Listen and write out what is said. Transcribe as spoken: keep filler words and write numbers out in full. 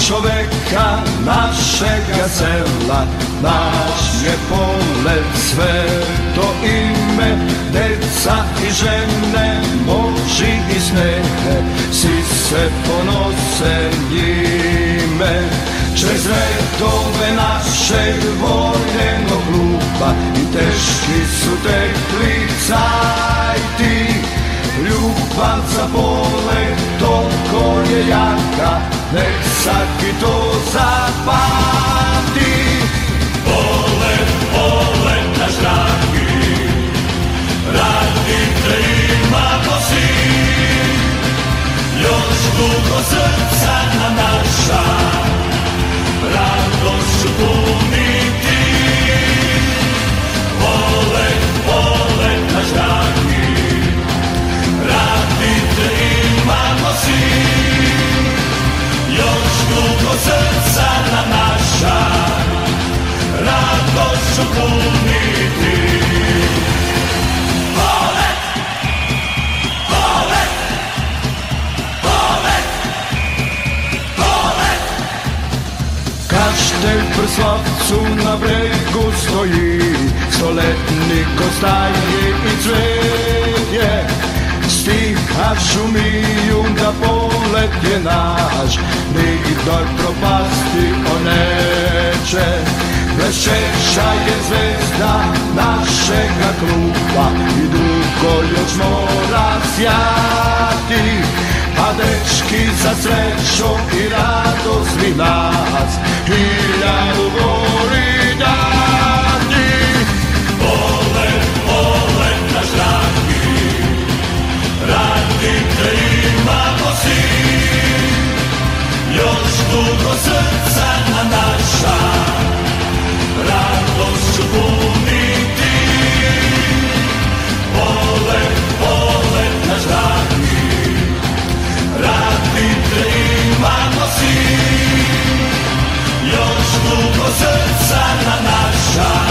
čoveka našega sela, naš je polet sve to ime, deca i žene, moži i snehe, svi se ponose njime. Čez redove našeg voljenog kluba i teški su tekli cajti, ljubav za polet toliko je jaka, nek svaki to zapamti. Polet, polet naš dragi, radite imamo svi, još dugo srca nam naša radošću puniti. Polet, polet naš dragi, radite imamo svi, još dugo srca nam naša radošću puniti. Polet, polet, polet, polet. Kaštelj pri Slavcu na bregu stoji, stoletnik ostaje i cveje. Stiha šumiju da polet je naš, nigdar propasti on neće. Vešeća je zvezda našega kluba i dugo još mora sjati, a dečki za srećom i radost mi nas hiljadu voli dati. Polet, polet naš dragi, radite imamo svi, još dugo srca nam naša radošću puniti. Polet, polet naš dragi, radite imamo svi, još dugo srca nam naša